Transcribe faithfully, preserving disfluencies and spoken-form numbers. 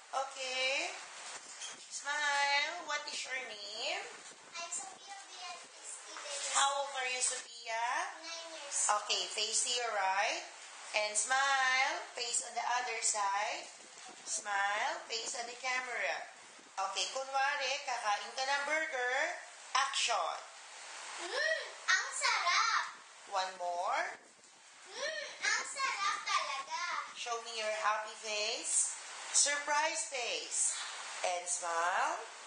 Okay. Smile. What is your name? I'm Sofia Beatrice. How old are you, Sophia? Nine years. Okay, face to your right. And smile. Face on the other side. Smile. Face on the camera. Okay, kunwari, kakain ka ng burger. Action. Mmm, ang sarap. One more. Mmm, ang sarap talaga. Show me your happy face. Surprise face. And smile.